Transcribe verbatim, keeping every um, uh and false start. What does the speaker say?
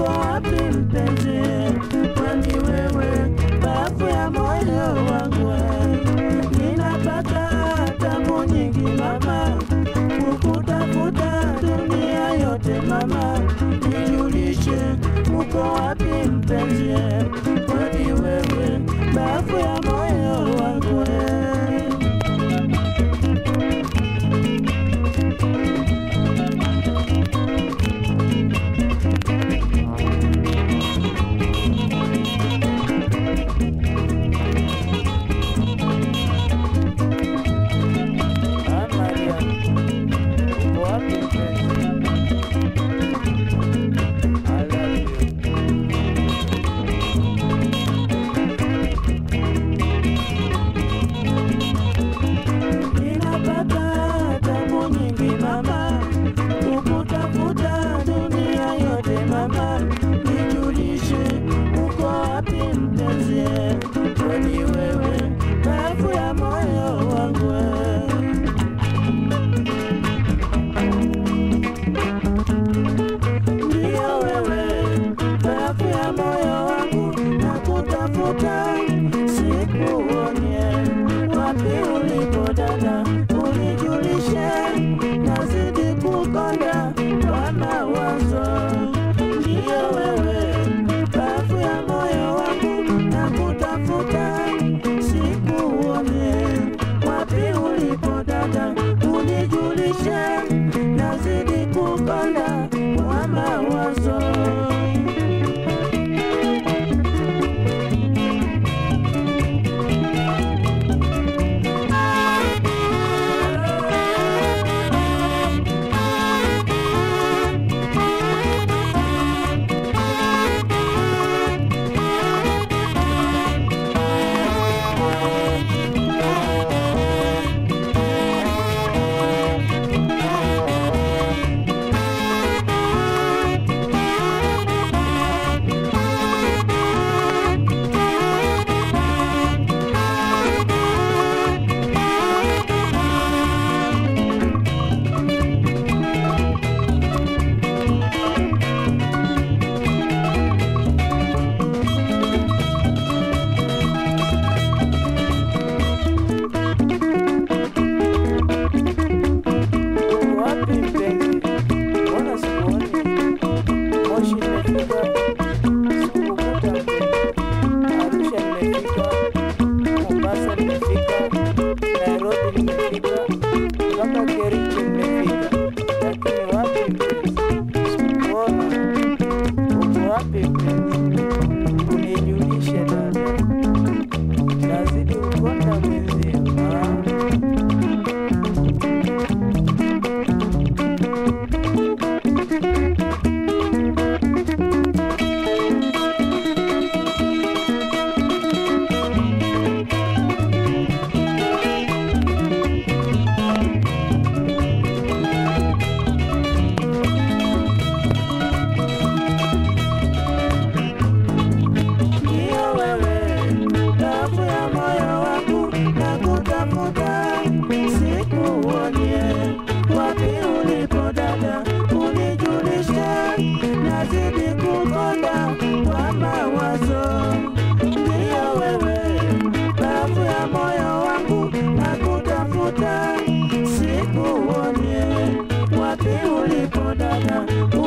wapi mpenzi? Kwani wewe bafu ya moyo wangu. Ninapata tabu nyingi mama, kukutafuta dunia yote mama. Nijulishe uko wapi mpenzi? Kwani wewe bafu ya moyo wangu. Kwani wewe bafu ya moyo wangu. Ndio wewe bafu ya moyo wangu, nakutafuta sikuone. Wapi ulipo dada, unijulishe, nazidi kukonda kwa mawazo. Ndio wewe bafu ya moyo wangu, nakutafuta sikuone. Wapi ulipo dada, unijulishe, nazidi kukonda kwa mawazo. Unijulishe dada, nazidi kukonda mwenzio. Sikuone wapi ulipo dada.